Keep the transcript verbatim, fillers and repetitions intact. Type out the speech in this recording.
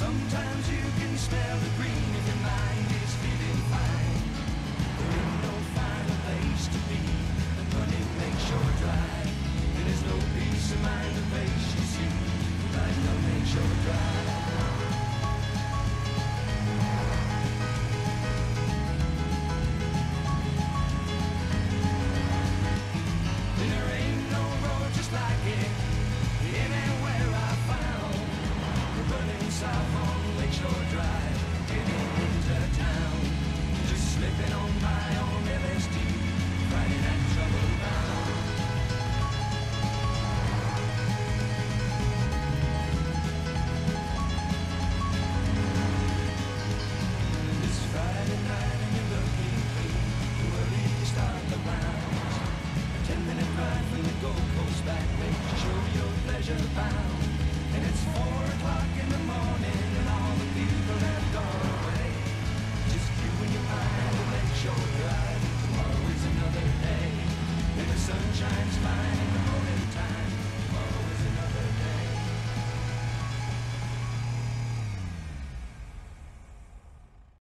Sometimes you can smell the green if your mind is feeling fine. There ain't no finer place to be than running Lakeshore Drive. There's no peace of mind or patience you right down Lakeshore Drive. There ain't no road just like it anywhere I found. We're running south on Lakeshore Drive, getting into town. Just slipping on my own L S D, riding that trouble bound. This Friday night and you're looking clean, too early to start the rounds. A ten minute ride from the Gold Coast back makes sure your pleasure bound. And it's four o'clock in the morning.